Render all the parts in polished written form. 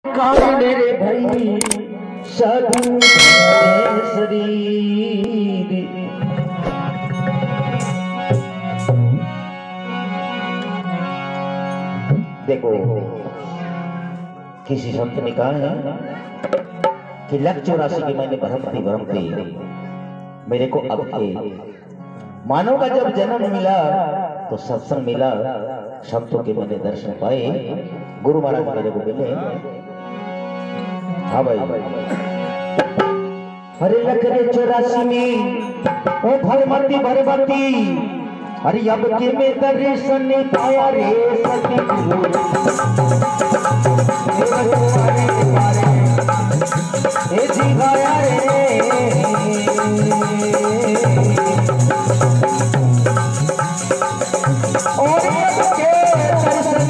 काले रे भाई साधु शरीर। देखो किसी संत ने कहा है कि 184 की मैंने भ्रमती मेरे को अब के मानव का जब जन्म मिला तो सत्संग मिला, संतों के मैंने दर्शन पाए, गुरु महाराज मेरे को मिले। हाँ भाई, अरे लखरे 84 में ओ भरमती अरे अब के में दर्शन पाया रे सती ए जी गाया रे और अब के दर्शन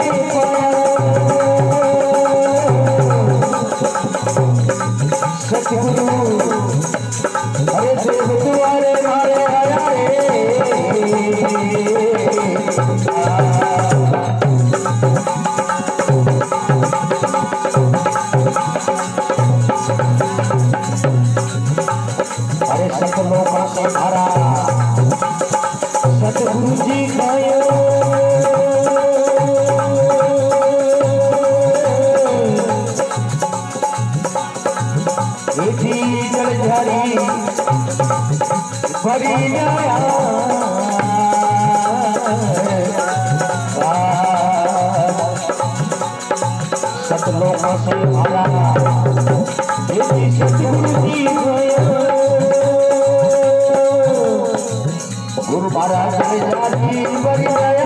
सतगुरु अरे देव दुआरे मारे आया रे। अरे सतलों का सहारा सतगुरु जी गायो जलझारी बड़ी नया सतलों का सहारा सतगुरु जी गुरु महाराज जलझारी बड़ी नया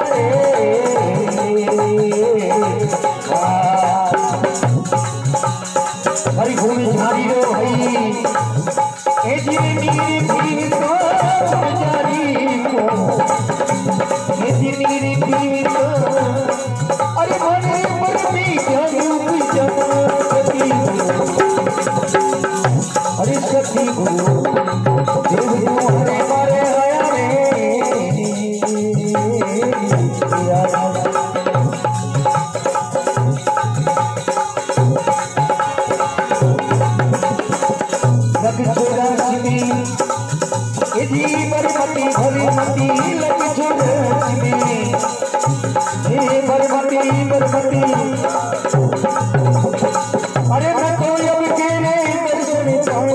हरी भूमि झाड़ी रो भाई ए जिने नीरी पीर तो जारी को ए जिने पीर तो अरे मने मरती जाऊ जगती अरे सती गुरु देव तुम्हारे मारे आया रे भरमती लग छोड़ती भरमती अरे मैं तो अब के दर्शन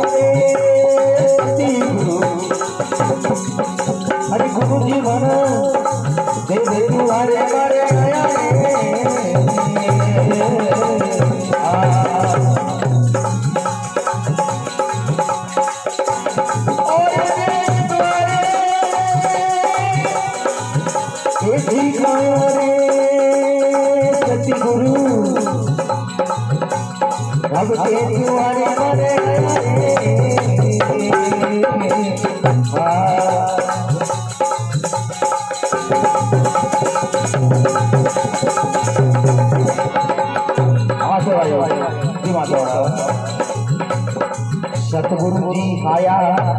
पाए गुरु अरे गुरु जी मानो देव तुम्हारे मारे आया सती गुरु अब के तुम्हारे मारे सतगुरु जी आया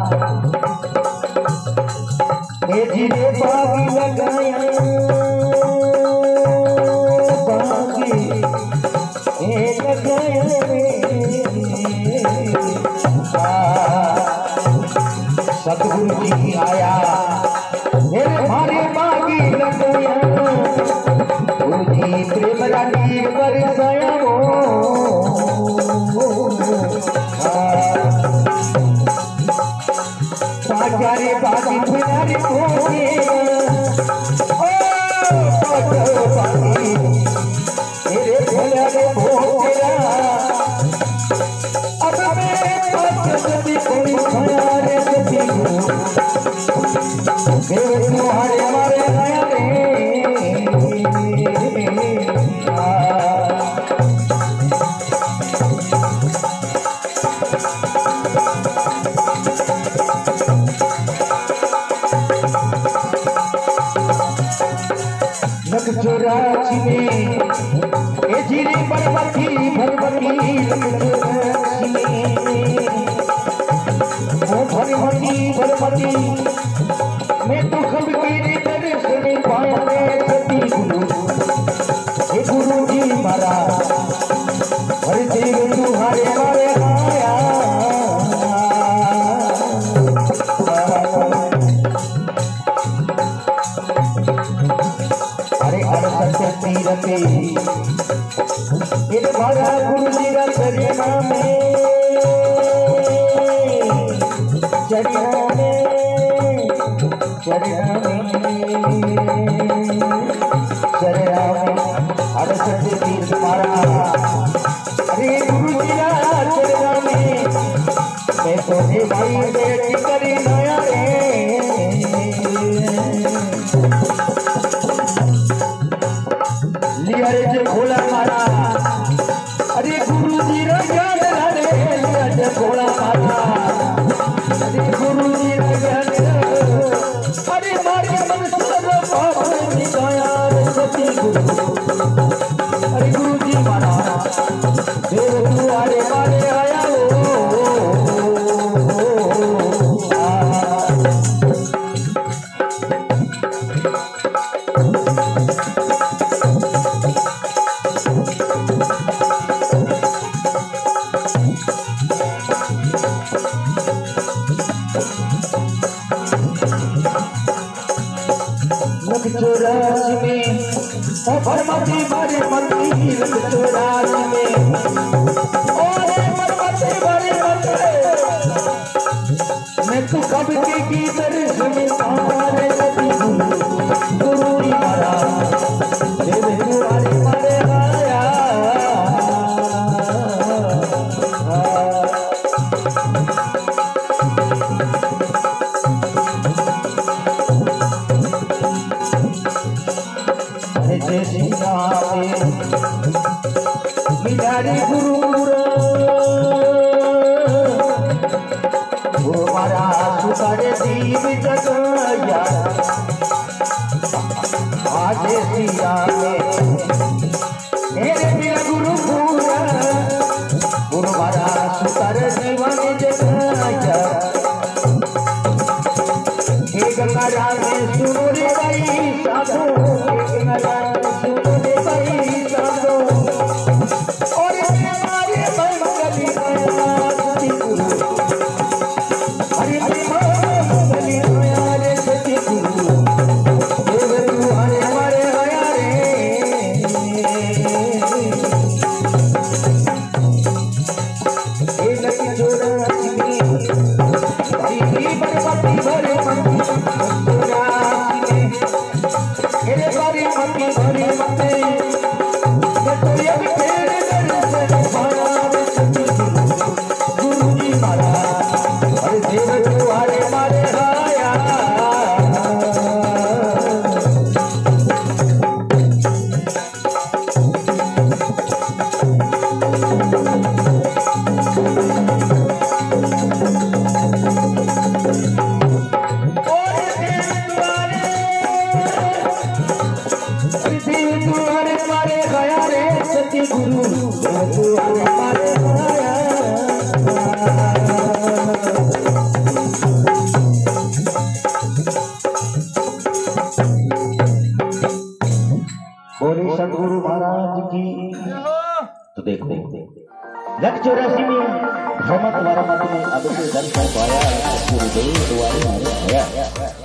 धीरे बागी लगाया सतगुरु जी आया मेरे भारे बागी लगाया गुरु जी प्रेम रानी बरसाया सारे बागी फिरारी खोजे मेरे भोले भोला अब मैं सती कोई खाया रे सती देव तुम्हारे मारे आया चौरासी में ए जिरी भरमती भरमती मारा गुरुजी का चरणा में अरे सच्चे तीर मारा अरे गुरुजी का चरणा में मैं तो भाई बेटी करी नया रे लिया रे जो खोला मारा अरे गुरुजी रे ज्ञान रे लिया जो खोला मारा अरे गुरुजी रे ज्ञान अरे मारे मन सब पाप निकाया रे सती गुरु अरे गुरुजी मारा देव तू आरे मारे आया चौरासी में भरमती भरे मती चौरासी में भरमती भरे मते मैं तो कब के गीत में सारे सती गुरु मारा देव तुम्हारे मारे आया मिलारे गुरु मारा सुतारे दीप जगाया आज सिया मेरे मेरा गुरु मारा सुतारे दीवाने जगाया एक गंगा में सुनो रे भाई साधु एक गंगा सुनो रे भाई साधु और हमारे मंगली सती गुरु हरि मंगली रे सती गुरु देव तू हमारे आया रे एक लकी जोड़ा भरमती भरे मती चौरासी में मेरे बारी मती भरे मते मैं तो ये भी तेरे दर्शन पाया रे सती गुरुजी मारा अरे देव तुम्हारे मारे आया मारे गया रे सती गुरु तुम्हारे मारे आया बोले सतगुरु महाराज की। तो देखो लग 84 में भ्रमत वारामत में अब से दर्शन पाया गुरुदेव द्वारे आया।